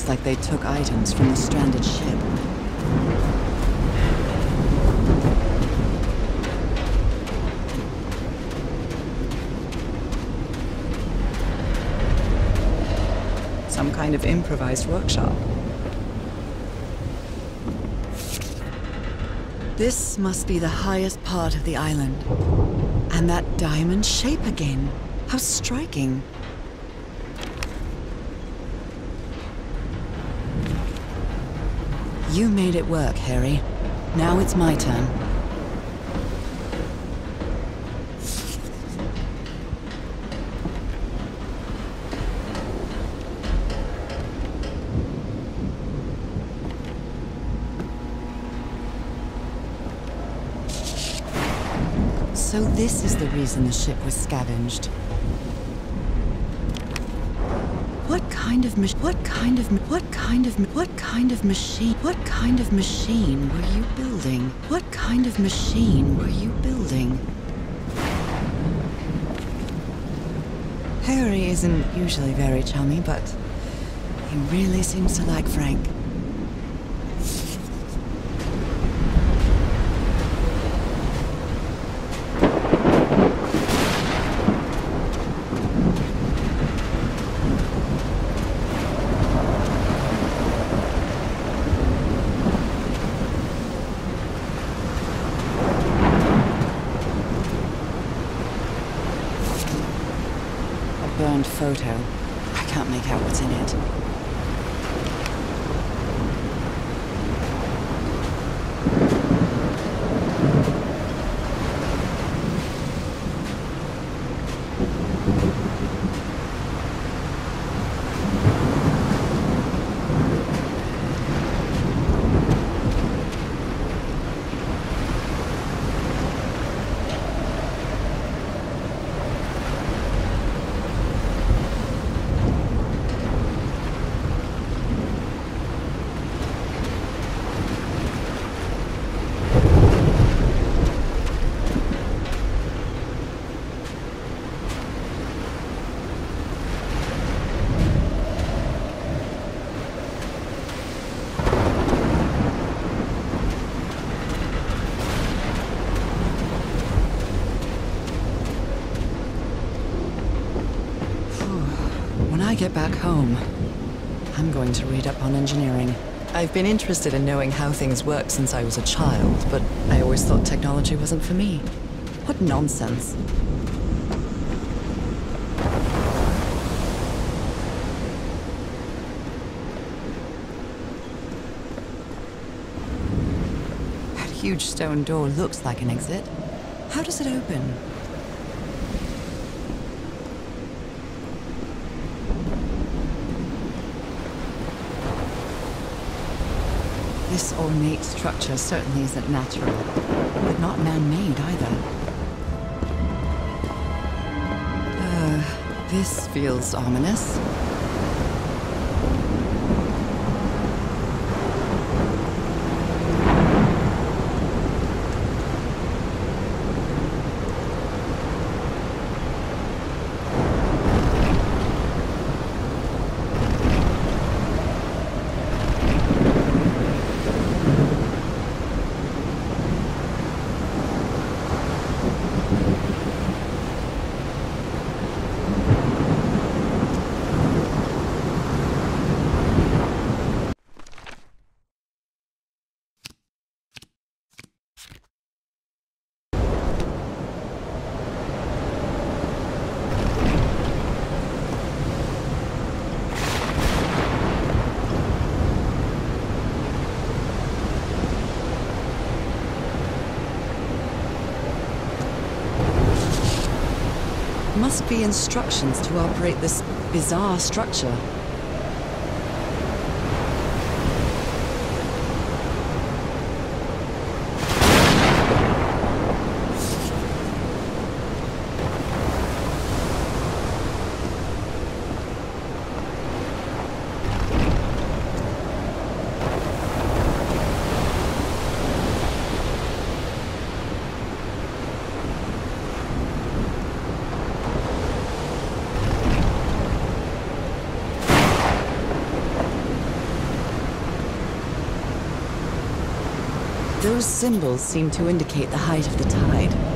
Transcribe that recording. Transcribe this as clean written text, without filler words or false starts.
Looks like they took items from the stranded ship. Some kind of improvised workshop. This must be the highest part of the island. And that diamond shape again. How striking. You made it work, Harry. Now it's my turn. So this is the reason the ship was scavenged. What kind of machine were you building? What kind of machine were you building? Harry isn't usually very chummy, but he really seems to like Frank. Burned photo. I can't make out what's in it. When I get back home, I'm going to read up on engineering. I've been interested in knowing how things work since I was a child, but I always thought technology wasn't for me. What nonsense. That huge stone door looks like an exit. How does it open? This ornate structure certainly isn't natural, but not man-made either. This feels ominous. Must be instructions to operate this bizarre structure. Those symbols seem to indicate the height of the tide.